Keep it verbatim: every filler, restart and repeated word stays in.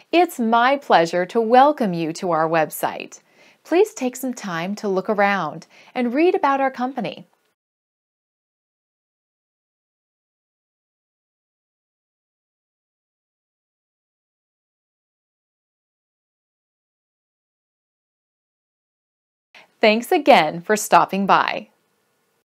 It's my pleasure to welcome you to our website. Please take some time to look around and read about our company. Thanks again for stopping by.